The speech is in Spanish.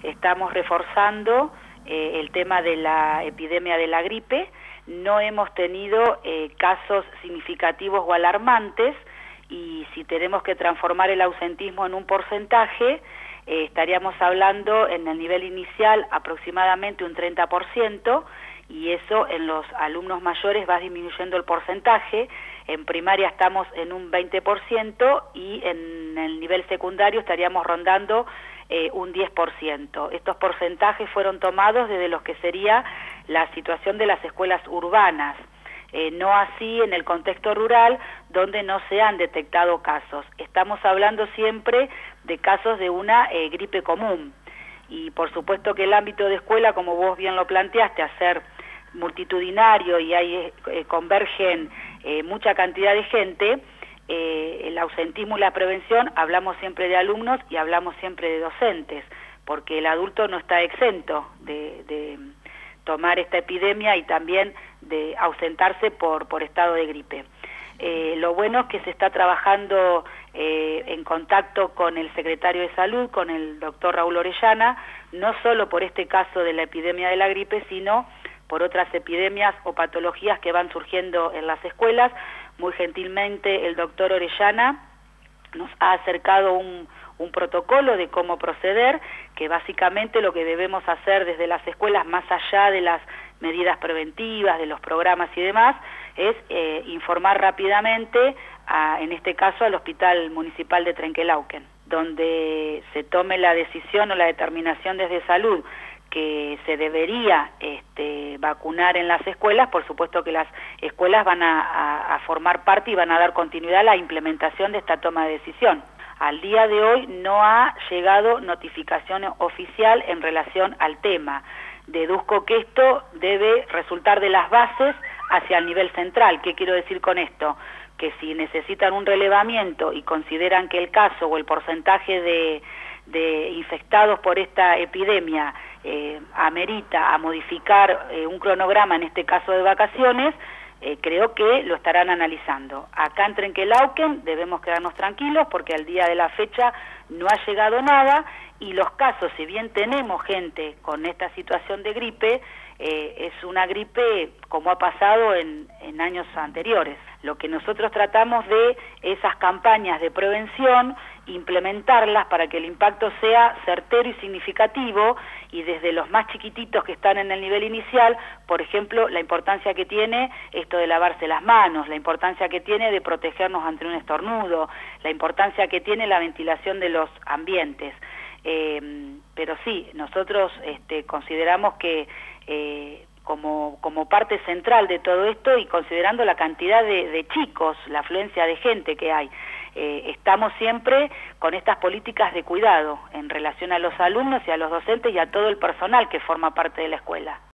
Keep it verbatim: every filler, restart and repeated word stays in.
estamos reforzando eh, el tema de la epidemia de la gripe. No hemos tenido eh, casos significativos o alarmantes, y si tenemos que transformar el ausentismo en un porcentaje, eh, estaríamos hablando en el nivel inicial aproximadamente un treinta por ciento, y eso en los alumnos mayores va disminuyendo el porcentaje. En primaria estamos en un veinte por ciento y en el nivel secundario estaríamos rondando eh, un diez por ciento. Estos porcentajes fueron tomados desde lo que sería la situación de las escuelas urbanas. Eh, no así en el contexto rural, donde no se han detectado casos. Estamos hablando siempre de casos de una eh, gripe común, y por supuesto que el ámbito de escuela, como vos bien lo planteaste, a ser multitudinario y ahí eh, convergen eh, mucha cantidad de gente, eh, el ausentismo y la prevención, hablamos siempre de alumnos y hablamos siempre de docentes, porque el adulto no está exento de... de tomar esta epidemia y también de ausentarse por, por estado de gripe. Eh, lo bueno es que se está trabajando eh, en contacto con el secretario de Salud, con el doctor Raúl Orellana, no solo por este caso de la epidemia de la gripe, sino por otras epidemias o patologías que van surgiendo en las escuelas. Muy gentilmente el doctor Orellana nos ha acercado un, un protocolo de cómo proceder, que básicamente lo que debemos hacer desde las escuelas, más allá de las medidas preventivas, de los programas y demás, es eh, informar rápidamente, a, en este caso al Hospital Municipal de Trenquelauquen, donde se tome la decisión o la determinación desde salud que se debería este, vacunar en las escuelas. Por supuesto que las escuelas van a, a, a formar parte y van a dar continuidad a la implementación de esta toma de decisión. Al día de hoy no ha llegado notificación oficial en relación al tema. Deduzco que esto debe resultar de las bases hacia el nivel central. ¿Qué quiero decir con esto? Que si necesitan un relevamiento y consideran que el caso o el porcentaje de, de infectados por esta epidemia eh, amerita a modificar eh, un cronograma, en este caso de vacaciones, Eh, creo que lo estarán analizando. Acá en Trenquelauquen debemos quedarnos tranquilos porque al día de la fecha no ha llegado nada, y los casos, si bien tenemos gente con esta situación de gripe, eh, es una gripe como ha pasado en, en años anteriores. Lo que nosotros tratamos de esas campañas de prevención, implementarlas para que el impacto sea certero y significativo, y desde los más chiquititos que están en el nivel inicial, por ejemplo, la importancia que tiene esto de lavarse las manos, la importancia que tiene de protegernos ante un estornudo, la importancia que tiene la ventilación de los ambientes. Eh, pero sí, nosotros este, consideramos que eh, como, como parte central de todo esto, y considerando la cantidad de, de chicos, la afluencia de gente que hay, eh, estamos siempre con estas políticas de cuidado en relación a los alumnos y a los docentes y a todo el personal que forma parte de la escuela.